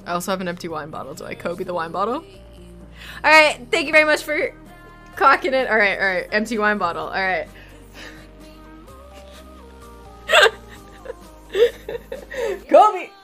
I also have an empty wine bottle. Do I Kobe the wine bottle? Alright, thank you very much for clocking it. Alright, empty wine bottle. Alright. Kobe!